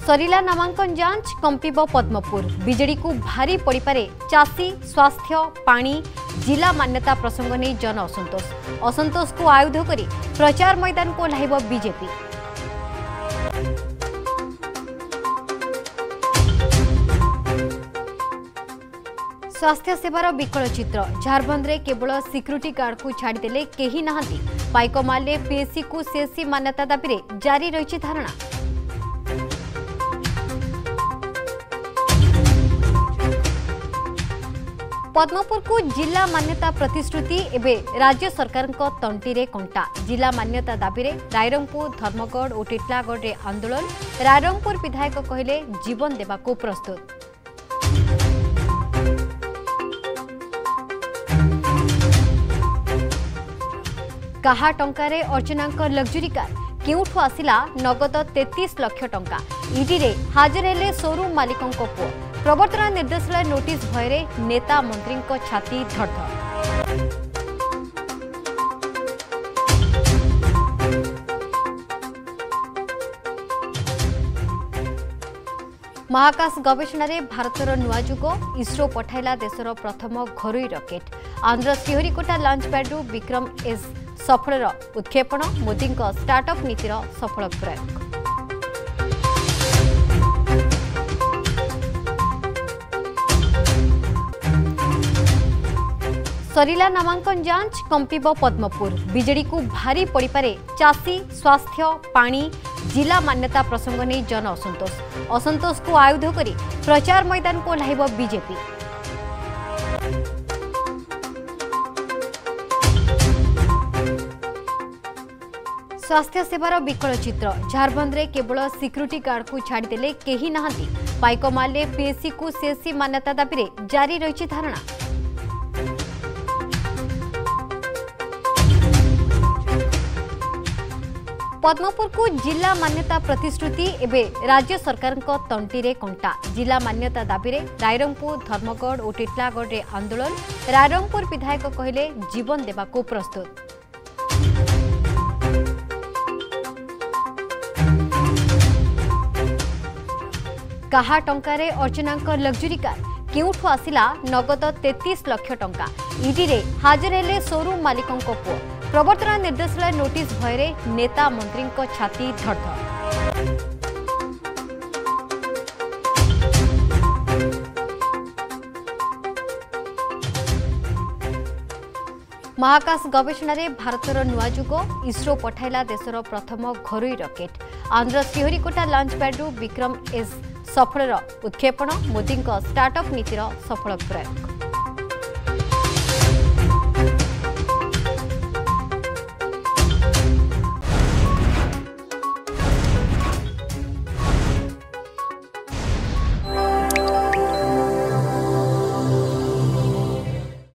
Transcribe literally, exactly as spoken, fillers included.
सरिला नामांकन जांच कंपिब पद्मपुर बीजेडी को भारी पड़ी पारे चाषी स्वास्थ्य पानी जिला मान्यता प्रसंग नहीं जन असंतोष असंतोष को आयुध करी प्रचार मैदान को ओह्लाइब बीजेपी। स्वास्थ्य सेवार विकल चित्र झारखंड में केवल सिक्यूरीटी गार्ड को छाड़देले केही नाहांती पाइकमाल पीएससी को सीएससी मान्यता दाबी में जारी रही धारणा। पद्मपुर को जिला मान्यता प्रतिश्रुति एवं राज्य सरकार तंटी रे कंटा जिला मान्यता दाबी में रायरंगपुर धर्मगढ़ और टिटलागढ़ रे आंदोलन रायरंगपुर विधायक कहले जीवन देवा को प्रस्तुत। कहा टंकारे अर्चना लग्जरी कार केउठु आसिला नगद तैंतीस लाख टंका ईडी रे हाजर हेले शोरूम मालिकों पुओ प्रवर्तन निर्देशालय नोटिस भୟରେ नेता मंत्री छाती धड़धड़। महाकाश गवेषणा रे भारतर नुआ जुग इसरो पठाइला देशर प्रथम घरोई रॉकेट आंध्र श्रीहरिकोटा लॉन्च पैड्रु विक्रम एस सफल उत्क्षेपण मोदी स्टार्टअप नीतिर सफल प्रयोग। सरिला नामांकन जांच कंपिब पद्मपुर बीजेडी को भारी पड़ी पारे चाषी स्वास्थ्य पानी जिला मान्यता प्रसंग नहीं जन असंतोष असंतोष को आयुध करी प्रचार मैदान को ओह्लाइब बीजेपी। स्वास्थ्य सेवार विकल चित्र झारखंड में केवल सिक्यूरीटी गार्ड को छाड़देले केही नाहांती पाइकमाल पीएससी को सीएससी मान्यता दाबी में जारी रही धारणा। पद्मपुर को जिला मान्यता प्रतिश्रुति एवं राज्य सरकार तंटी रे कंटा जिला मान्यता दाबी में रायरंगपुर धर्मगढ़ और टिटलागढ़ रे आंदोलन रायरंगपुर विधायक कहले जीवन देवा को प्रस्तुत। कहा टंकारे अर्चना लग्जरी कार केउठु आसिला नगद तैंतीस लाख टंका ईडी रे हाजर हेले शोरूम मालिकों पुओ प्रवर्तन निर्देशालय नोटिस भୟରେ नेता मंत्री छाती धड़धड़। महाकाश गवेषणा रे भारतर नुआ जुग इसरो पठाइला देशर प्रथम घरोई रॉकेट आंध्र श्रीहरिकोटा लॉन्च पैड्रु विक्रम एस सफल उत्क्षेपण मोदी स्टार्टअप नीतिर सफल प्रयोग।